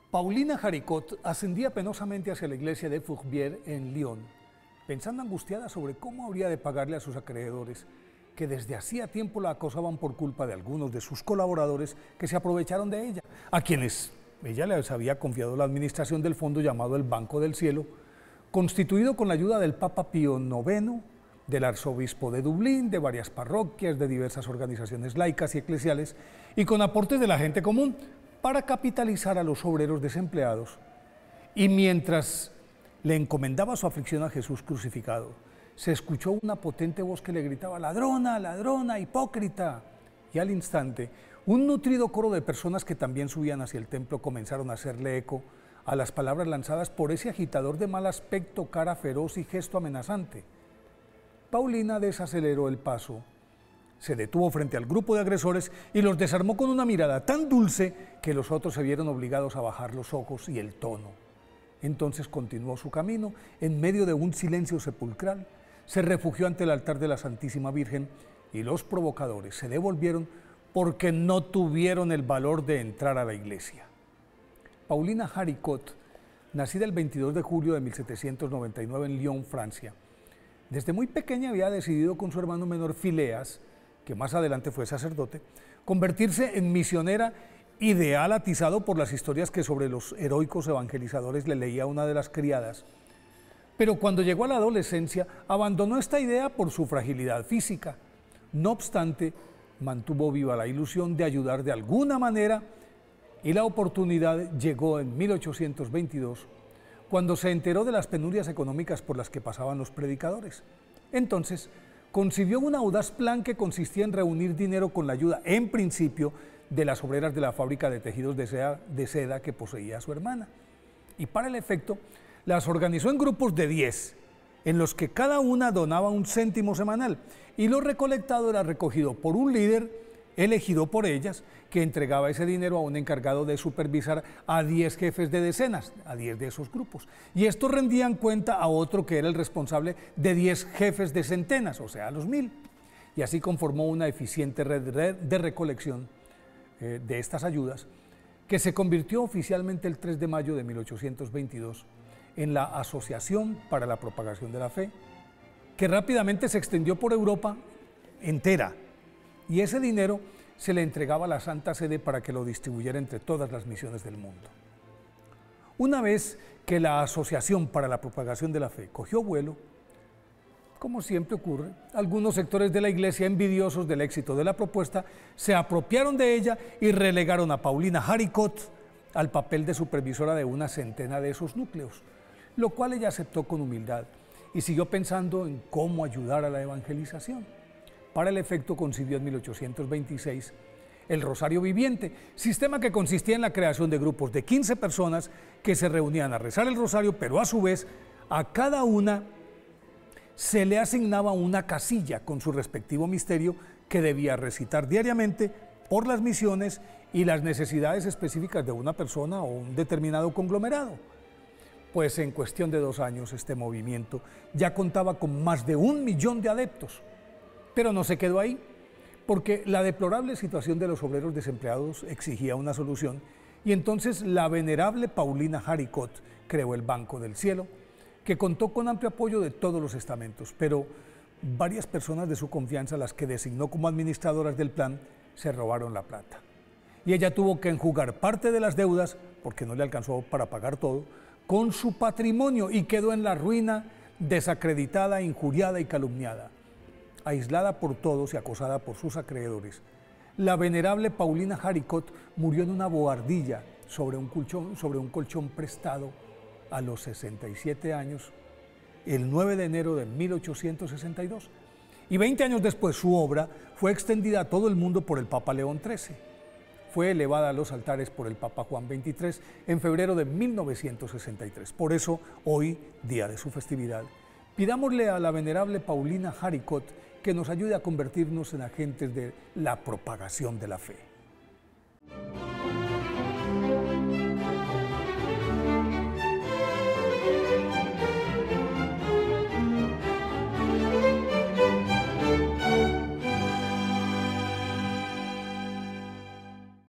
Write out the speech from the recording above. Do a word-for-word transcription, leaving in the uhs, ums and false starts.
Paulina Jaricot ascendía penosamente hacia la iglesia de Fourvière en Lyon, pensando angustiada sobre cómo habría de pagarle a sus acreedores, que desde hacía tiempo la acosaban por culpa de algunos de sus colaboradores que se aprovecharon de ella, a quienes ella les había confiado la administración del fondo llamado el Banco del Cielo, constituido con la ayuda del Papa Pío noveno, del arzobispo de Dublín, de varias parroquias, de diversas organizaciones laicas y eclesiales, y con aportes de la gente común, para capitalizar a los obreros desempleados. Y mientras le encomendaba su aflicción a Jesús crucificado, se escuchó una potente voz que le gritaba: ladrona, ladrona, hipócrita. Y al instante, un nutrido coro de personas que también subían hacia el templo comenzaron a hacerle eco a las palabras lanzadas por ese agitador de mal aspecto, cara feroz y gesto amenazante. Paulina desaceleró el paso, se detuvo frente al grupo de agresores y los desarmó con una mirada tan dulce que los otros se vieron obligados a bajar los ojos y el tono. Entonces continuó su camino en medio de un silencio sepulcral, se refugió ante el altar de la Santísima Virgen y los provocadores se devolvieron porque no tuvieron el valor de entrar a la iglesia. Paulina Jaricot, nacida el veintidós de julio de mil setecientos noventa y nueve en Lyon, Francia, desde muy pequeña había decidido con su hermano menor Phileas, que más adelante fue sacerdote, convertirse en misionera, ideal atizado por las historias que sobre los heroicos evangelizadores le leía una de las criadas. Pero cuando llegó a la adolescencia, abandonó esta idea por su fragilidad física. No obstante, mantuvo viva la ilusión de ayudar de alguna manera y la oportunidad llegó en mil ochocientos veintidós, cuando se enteró de las penurias económicas por las que pasaban los predicadores. Entonces, concibió un audaz plan que consistía en reunir dinero con la ayuda, en principio, de las obreras de la fábrica de tejidos de seda, de seda que poseía su hermana. Y para el efecto, las organizó en grupos de diez, en los que cada una donaba un céntimo semanal, y lo recolectado era recogido por un líder elegido por ellas, que entregaba ese dinero a un encargado de supervisar a diez jefes de decenas, a diez de esos grupos. Y estos rendían cuenta a otro que era el responsable de diez jefes de centenas, o sea, a los mil. Y así conformó una eficiente red de recolección eh, de estas ayudas, que se convirtió oficialmente el tres de mayo de mil ochocientos veintidós en la Asociación para la Propagación de la Fe, que rápidamente se extendió por Europa entera. Y ese dinero se le entregaba a la Santa Sede para que lo distribuyera entre todas las misiones del mundo. Una vez que la Asociación para la Propagación de la Fe cogió vuelo, como siempre ocurre, algunos sectores de la Iglesia, envidiosos del éxito de la propuesta, se apropiaron de ella y relegaron a Paulina Jaricot al papel de supervisora de una centena de esos núcleos, lo cual ella aceptó con humildad y siguió pensando en cómo ayudar a la evangelización. Para el efecto concibió en mil ochocientos veintiséis el Rosario Viviente, sistema que consistía en la creación de grupos de quince personas que se reunían a rezar el rosario, pero a su vez a cada una se le asignaba una casilla con su respectivo misterio que debía recitar diariamente por las misiones y las necesidades específicas de una persona o un determinado conglomerado. Pues en cuestión de dos años este movimiento ya contaba con más de un millón de adeptos. Pero no se quedó ahí, porque la deplorable situación de los obreros desempleados exigía una solución, y entonces la venerable Paulina Jaricot creó el Banco del Cielo, que contó con amplio apoyo de todos los estamentos, pero varias personas de su confianza, las que designó como administradoras del plan, se robaron la plata. Y ella tuvo que enjugar parte de las deudas, porque no le alcanzó para pagar todo, con su patrimonio, y quedó en la ruina, desacreditada, injuriada y calumniada. Aislada por todos y acosada por sus acreedores, la venerable Paulina Jaricot murió en una bohardilla sobre un colchón, sobre un colchón prestado a los sesenta y siete años, el nueve de enero de mil ochocientos sesenta y dos. Y veinte años después su obra fue extendida a todo el mundo por el Papa León trece. Fue elevada a los altares por el Papa Juan veintitrés en febrero de mil novecientos sesenta y tres. Por eso, hoy, día de su festividad, pidámosle a la venerable Paulina Jaricot que nos ayude a convertirnos en agentes de la propagación de la fe.